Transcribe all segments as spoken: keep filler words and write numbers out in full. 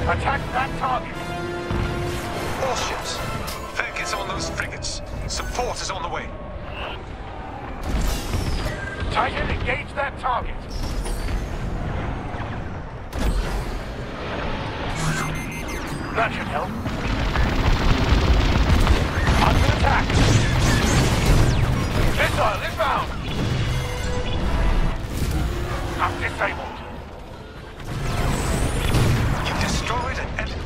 Attack that target! All ships. Focus on those frigates. Support is on the way. Titan, engage that target! That should help. Under attack! Missile inbound! I'm disabled. You destroyed an enemy.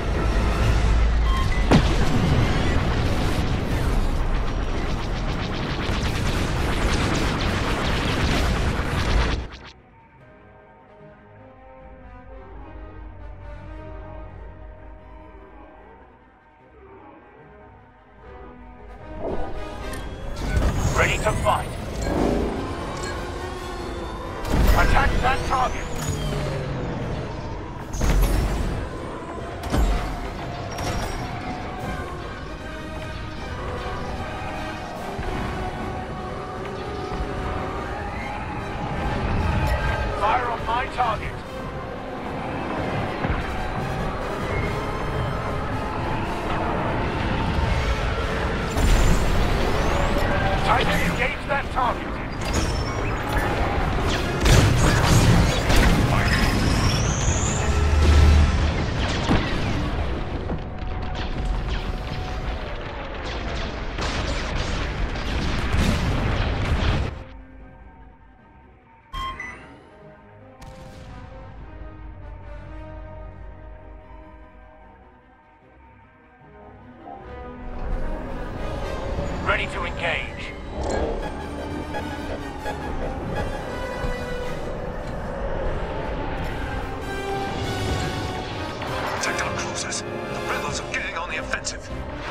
Ready to fight. Attack that target. Fire on my target. Titan, engage that target. Ready to engage. Protect our cruisers. The rebels are getting on the offensive.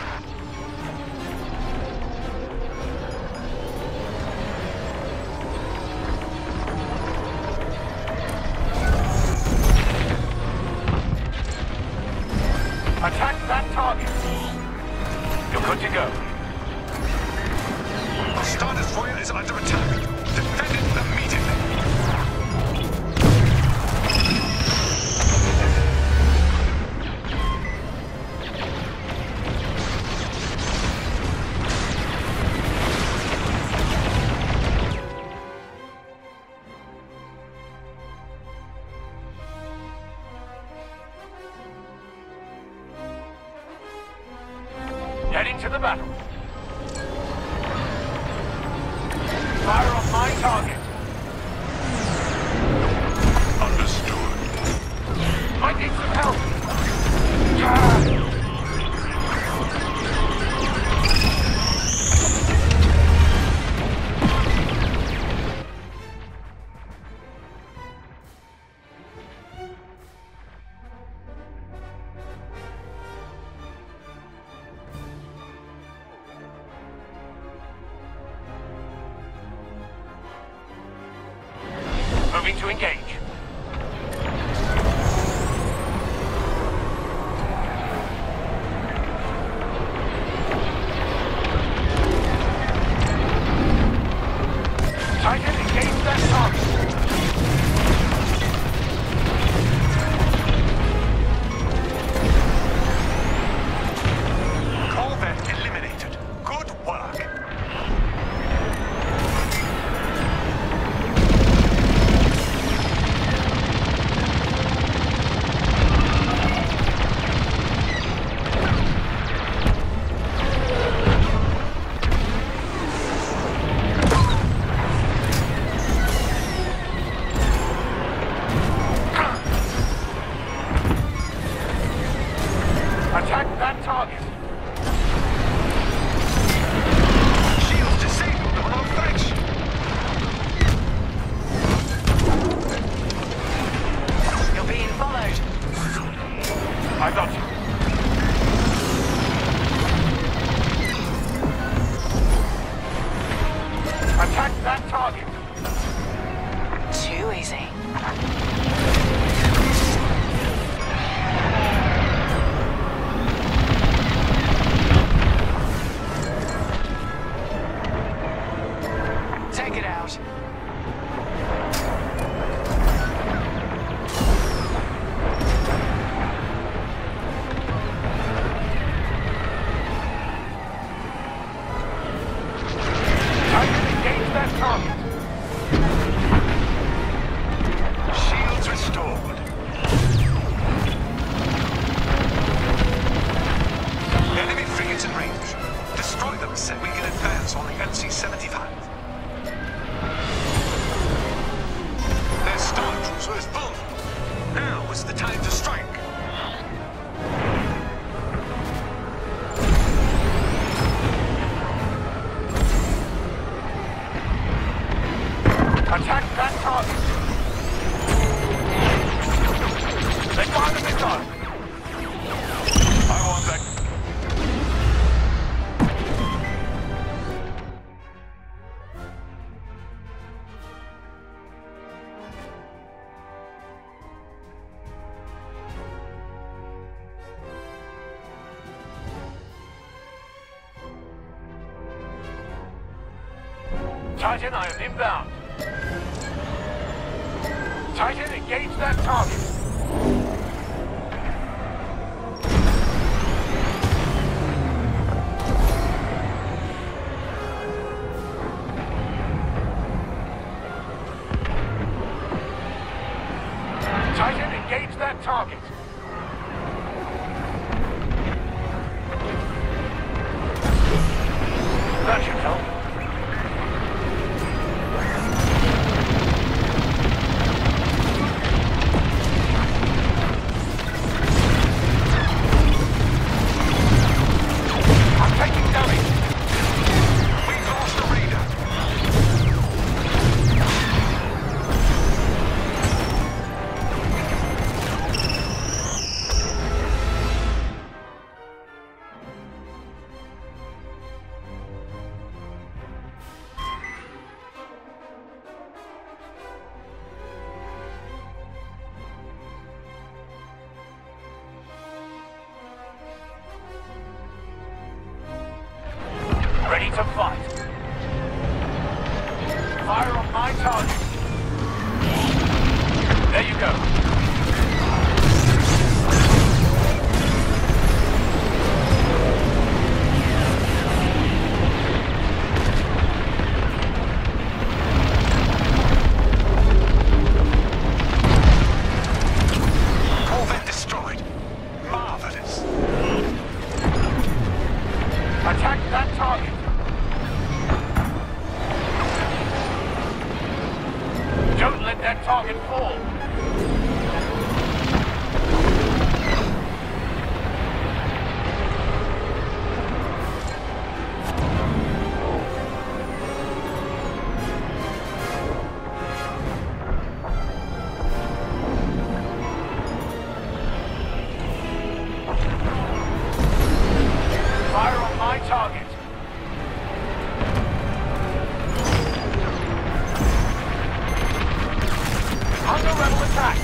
Attack that target. You're good to go. Our Star Destroyer is under attack. Defend it immediately. Heading to the battle. Fire on my target. Understood. Might need some help. Ah. Moving to engage. Titan, engage that target. Corvette eliminated. Good work. Attack that target. Shields disabled on our flanks. You're being followed. I got you. Attack that target. Too easy. Take it out. is the time to strike. Attack that target. They fire the missile. I want that. Titan, I am inbound. Titan, engage that target. Titan, engage that target. That should help. Ready to fight. Fire on my target. There you go. Corvette destroyed. Marvelous. Attack that target. Don't let that target fall. Fire on my target. Under rebel attack.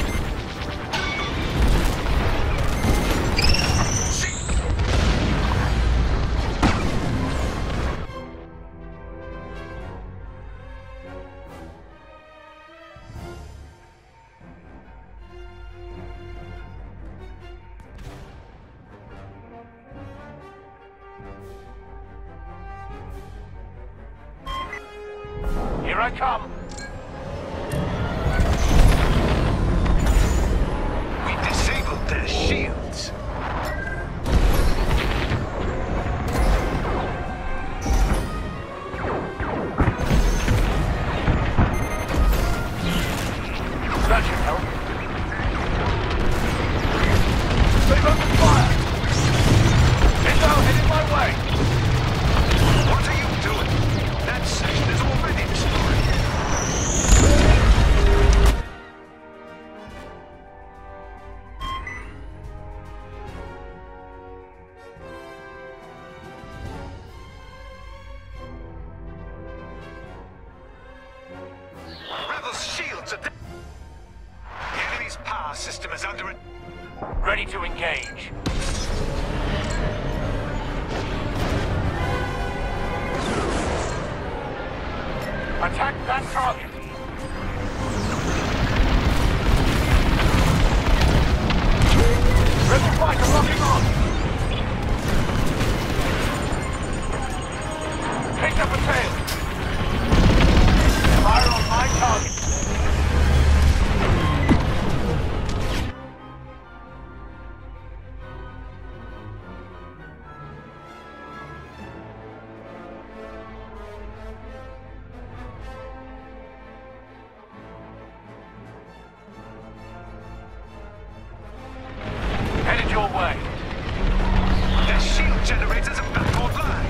Here I come. We disabled their shields. That should help. They've opened fire. Missile headed my way. What are you doing? That section is already destroyed. Rebels' shields are down. The enemy's power system is under it. Ready to engage. Attack that target. Rebel fighter locking on. Picked up a tail. Fire on my target. Head your way. Their shield generators are back online.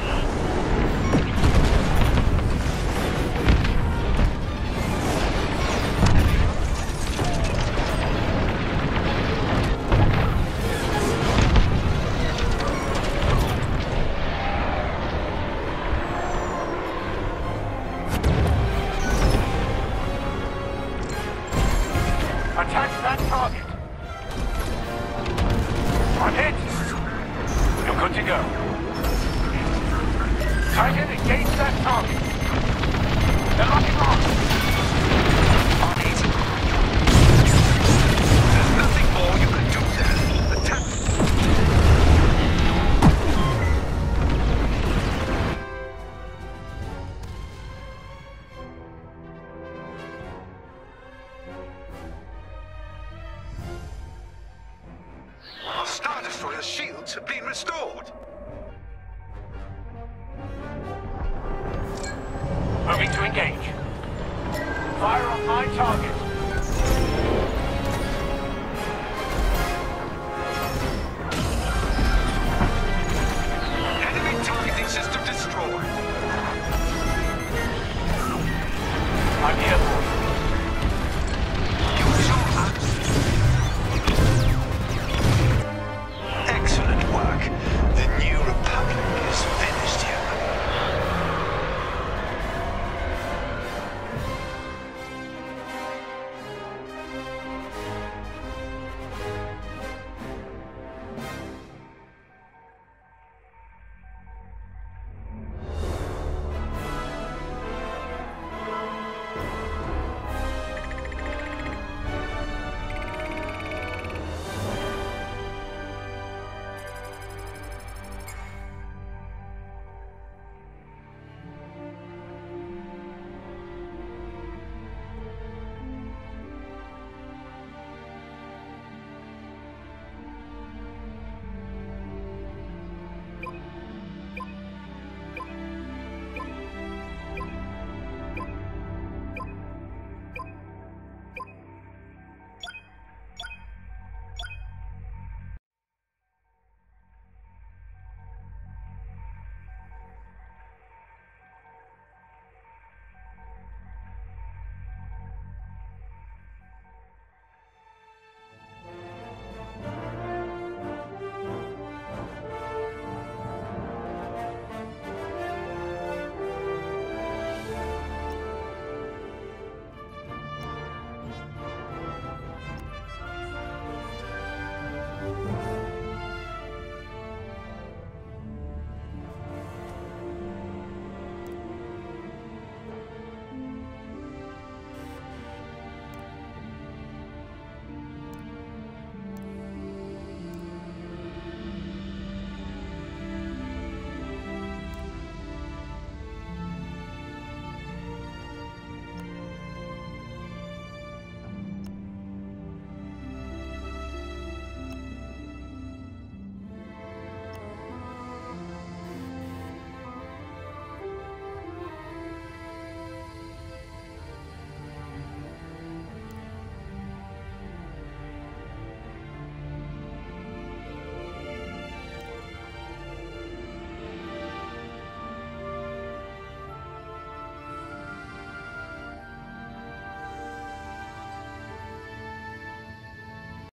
Attack that target. I'm hit. You're good to go. Titan, engage that target. They're locking on. On it. There's nothing more you can do there. Attack. Our Star Destroyer shields have been restored. Moving to engage. Fire on my target.